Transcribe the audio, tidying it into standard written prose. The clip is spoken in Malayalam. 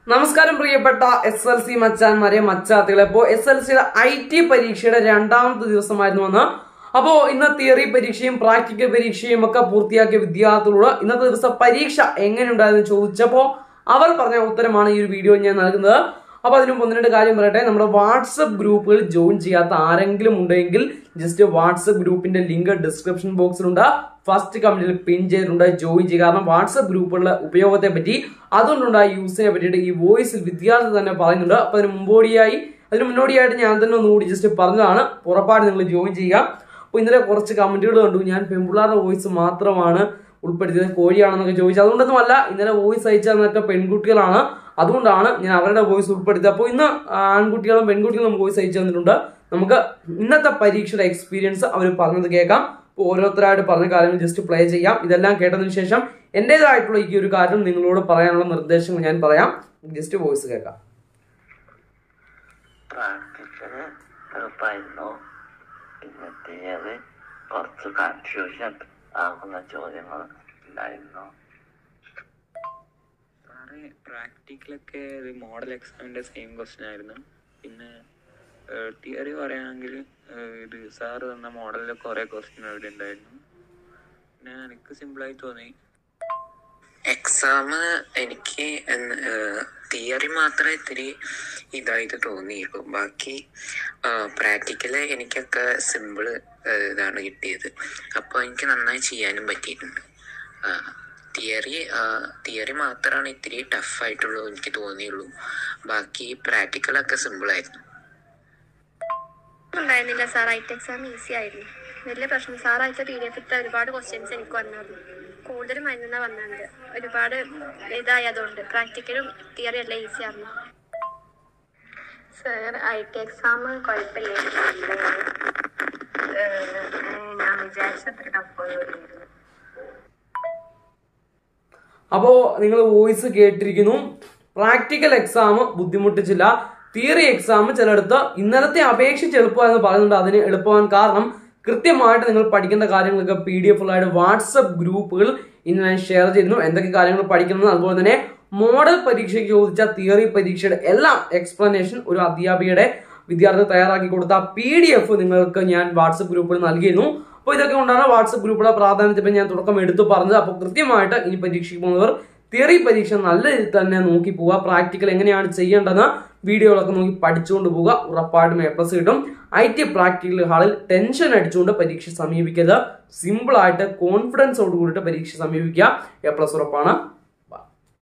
നമസ്കാരം പ്രിയപ്പെട്ട SSLC മച്ചാന്മാരെ മച്ചാത്തികളെ. അപ്പോൾ SSLCയുടെ IT പരീക്ഷയുടെ രണ്ടാമത്തെ ദിവസമായിരുന്നു അന്ന്. അപ്പോൾ ഇന്ന് തിയറി പരീക്ഷയും പ്രാക്ടിക്കൽ പരീക്ഷയും ഒക്കെ പൂർത്തിയാക്കിയ വിദ്യാർത്ഥികളോട് ഇന്നത്തെ ദിവസം പരീക്ഷ എങ്ങനെയുണ്ടായിരുന്നു ചോദിച്ചപ്പോൾ അവർ പറഞ്ഞ ഉത്തരമാണ് ഈ ഒരു വീഡിയോ ഞാൻ നൽകുന്നത്. അപ്പോൾ അതിന് മുമ്പ് 1-2 കാര്യം പറയട്ടെ. നമ്മുടെ വാട്സപ്പ് ഗ്രൂപ്പുകൾ ജോയിൻ ചെയ്യാത്ത ആരെങ്കിലും ഉണ്ടെങ്കിൽ ജസ്റ്റ് വാട്സപ്പ് ഗ്രൂപ്പിന്റെ ലിങ്ക് ഡിസ്ക്രിപ്ഷൻ ബോക്സിലുണ്ട്, ഫസ്റ്റ് കമന്റിൽ പിൻ ചെയ്തിട്ടുണ്ട്, ജോയിൻ ചെയ്യുക. കാരണം വാട്സപ്പ് ഗ്രൂപ്പുകളുടെ ഉപയോഗത്തെ പറ്റി അതുകൊണ്ടുണ്ടായ യൂസിനെ പറ്റിയിട്ട് ഈ വോയിസിൽ വിദ്യാർത്ഥി തന്നെ പറയുന്നുണ്ട്. അപ്പൊ അതിന് മുന്നോടിയായിട്ട് ഞാൻ തന്നെ ഒന്നുകൂടി ജസ്റ്റ് പറഞ്ഞതാണ്. ഉറപ്പായിട്ട് നിങ്ങൾ ജോയിൻ ചെയ്യുക. അപ്പോൾ ഇന്നലെ കുറച്ച് കമന്റുകൾ കണ്ടു, ഞാൻ പെൺപിള്ളേരുടെ വോയിസ് മാത്രമാണ് ഉൾപ്പെടുത്തിയത്, കോഴിയാണെന്നൊക്കെ ചോദിച്ചു. അതുകൊണ്ടൊന്നുമല്ല, ഇന്നലെ വോയിസ് അയച്ചതെന്നൊക്കെ പെൺകുട്ടികളാണ്, അതുകൊണ്ടാണ് ഞാൻ അവരുടെ വോയിസ് ഉൾപ്പെടുത്തിയത്. അപ്പോൾ ഇന്ന് ആൺകുട്ടികളും പെൺകുട്ടികളും വോയിസ് അയച്ചു തന്നിട്ടുണ്ട്. നമുക്ക് ഇന്നത്തെ പരീക്ഷയുടെ എക്സ്പീരിയൻസ് അവർ പറഞ്ഞത് കേൾക്കാം. അപ്പോൾ ഓരോരുത്തരായിട്ട് പറഞ്ഞ കാര്യങ്ങൾ ജസ്റ്റ് പ്ലേ ചെയ്യാം. ഇതെല്ലാം കേട്ടതിന് ശേഷം എന്റേതായിട്ടുള്ള ഈ ഒരു കാര്യം നിങ്ങളോട് പറയാനുള്ള നിർദ്ദേശങ്ങൾ ഞാൻ പറയാം. ജസ്റ്റ് വോയിസ് കേൾക്കാം. കുറച്ച് കൺഫ്യൂഷൻ ആകുന്ന ചോദ്യങ്ങൾ ഉണ്ടായിരുന്നു. സാറേ, പ്രാക്ടിക്കലൊക്കെ മോഡൽ എക്സാമിന്റെ സെയിം ക്വസ്റ്റ്യൻ ആയിരുന്നു. പിന്നെ തിയറി പറയുകയാണെങ്കിൽ ഇത് സാറ് തന്ന മോഡലിൽ കുറെ ക്വസ്റ്റ്യൻ അവിടെ ഉണ്ടായിരുന്നു. പിന്നെ എനിക്ക് സിമ്പിളായി തോന്നി. എക്സാം എനിക്ക് തിയറി മാത്രമേ ഇത്തിരി ഇതായിട്ട് തോന്നിയുള്ളൂ. ബാക്കി പ്രാക്ടിക്കല് എനിക്കൊക്കെ സിമ്പിൾ ഇതാണ് കിട്ടിയത്. അപ്പോൾ എനിക്ക് നന്നായി ചെയ്യാനും പറ്റിയിട്ടുണ്ട്. തിയറി മാത്രമാണ് ഇത്തിരി ടഫായിട്ടുള്ളൂ എനിക്ക് തോന്നിയുള്ളൂ. ബാക്കി പ്രാക്ടിക്കലൊക്കെ സിമ്പിളായിരുന്നു. ഉണ്ടായിരുന്നില്ല സാർ, IT എക്സാം ഈസി ആയിരുന്നു, വലിയ പ്രശ്നം. സാർ അയച്ച PDF ഇട്ട ഒരുപാട് ക്വസ്റ്റ്യൻസ് എനിക്ക് വന്നായിരുന്നു, കൂടുതലും മരുന്നാ വന്നത്. ഒരുപാട് ഇതായതുകൊണ്ട് പ്രാക്ടിക്കലും തിയറി എല്ലാം ഈസി ആയിരുന്നു. സാർ IT എക്സാം കുഴപ്പമില്ല, ഞാൻ വിചാരിച്ചത്ര ടഫൊന്നുമില്ലായിരുന്നു. അപ്പോ നിങ്ങൾ വോയിസ് കേട്ടിരിക്കുന്നു. പ്രാക്ടിക്കൽ എക്സാം ബുദ്ധിമുട്ടിച്ചില്ല. തിയറി എക്സാം ചിലടത്ത് ഇന്നലത്തെ അപേക്ഷിച്ച് എളുപ്പമാണെന്ന് പറയുന്നുണ്ട്. അതിന് എളുപ്പമാകാൻ കാരണം കൃത്യമായിട്ട് നിങ്ങൾ പഠിക്കേണ്ട കാര്യങ്ങളൊക്കെ PDF ആയിട്ട് വാട്സപ്പ് ഗ്രൂപ്പുകൾ ഇന്ന് ഞാൻ ഷെയർ ചെയ്യുന്നു. എന്തൊക്കെ കാര്യങ്ങൾ പഠിക്കുന്നത്, അതുപോലെ തന്നെ മോഡൽ പരീക്ഷയ്ക്ക് ചോദിച്ച തിയറി പരീക്ഷയുടെ എല്ലാം എക്സ്പ്ലനേഷൻ ഒരു അധ്യാപികയുടെ വിദ്യാർത്ഥി തയ്യാറാക്കി കൊടുത്ത PDF നിങ്ങൾക്ക് ഞാൻ വാട്സപ്പ് ഗ്രൂപ്പിൽ നൽകിയിരുന്നു. അപ്പോൾ ഇതൊക്കെ കൊണ്ടാണ് വാട്സപ്പ് ഗ്രൂപ്പുകളുടെ പ്രാധാന്യത്തെ ഞാൻ തുടക്കം എടുത്തു പറഞ്ഞത്. അപ്പോൾ കൃത്യമായിട്ട് ഇനി പരീക്ഷയ്ക്ക് പോകുന്നവർ തിയറി പരീക്ഷ നല്ല രീതിയിൽ തന്നെ നോക്കി പോവുക. പ്രാക്ടിക്കൽ എങ്ങനെയാണ് ചെയ്യേണ്ടതെന്ന് വീഡിയോകളൊക്കെ നോക്കി പഠിച്ചുകൊണ്ട് പോവുക. ഉറപ്പായിട്ടും A+ കിട്ടും. IT പ്രാക്ടിക്കൽ ഹാളിൽ ടെൻഷൻ അടിച്ചുകൊണ്ട് പരീക്ഷ സമീപിക്കരുത്. സിമ്പിളായിട്ട് കോൺഫിഡൻസോട് കൂടിയിട്ട് പരീക്ഷ സമീപിക്കുക. A+ ഉറപ്പാണ്.